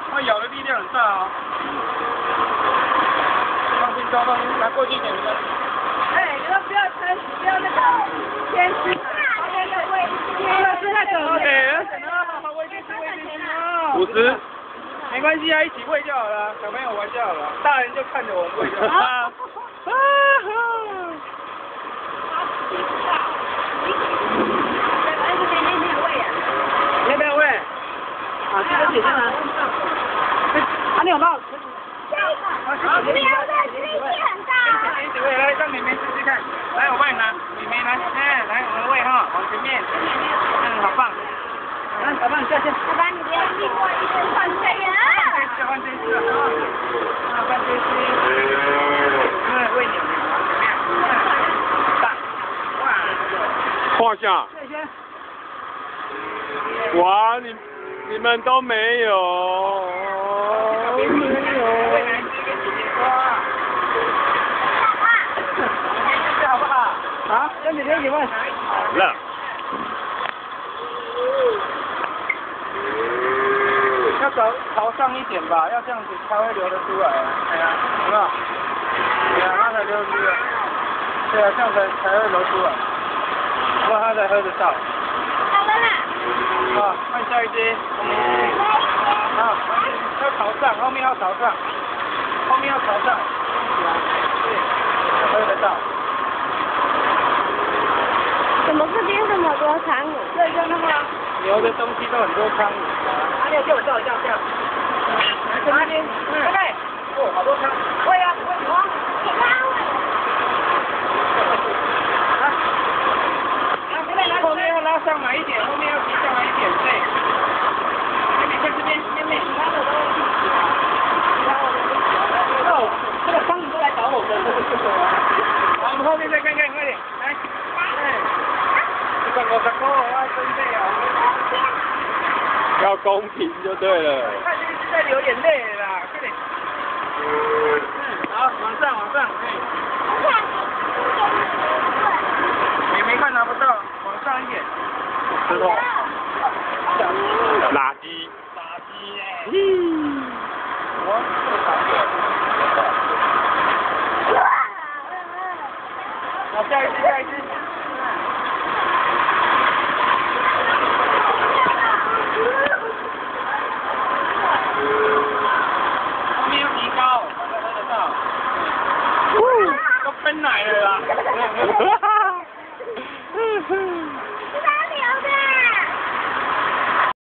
它咬的力量很大哦。放心装，放心，拿过去一点。 哎，你们不要撑，不要那个先吃。是那个。 对，50，没关系啊，一起喂就好了，小朋友玩就好了，大人就看着我们喂就好了。你要不要喂？啊，这个姐姐呢？啊，你有没有？ 没有的，力气很大。 一起喂，来让妹妹试试看。来，我帮你拿，妹妹来，哎，来我们喂哈，往前面。好棒。来，小棒下去。 爸爸，你不要逼我，一直换这个。 换这只啊！换这只。喂牛牛啊，怎么样？大。哇。 胯下。哇，你们都没有。 没有。喂奶鸡跟姐姐说。好不好？啊，跟姐姐一起问。 好了。 要朝上一点吧，要这样子才会流得出来啊。哎呀，有没有？对啊，它才流得出来。对啊，这样才会流出来，不然它才喝得到。 好了啦。 啊，换下一只。啊，要朝上，后面要朝上，后面要朝上。对，才喝得到。 怎么这边这么多苍蝇？ 对，就那个牛的东西都很多苍蝇啊。阿六，借我照一下，这样。来，这边，对不对？哦，好多苍蝇。喂啊，喂牛啊。 你拉我。 来，后面要拉上来一点，后面要提上来一点，对。妹妹看这边，妹妹，拉我的东西。哦，这个苍蝇都来找我的。好，我们后面再看看，快点，来。 要公平就对了。 看这是在流眼泪了啦，快点。好，往上，往上。你没看拿不到，往上一点。石头。 垃圾。 垃圾哎。我这个傻子。好，下一只，下一只。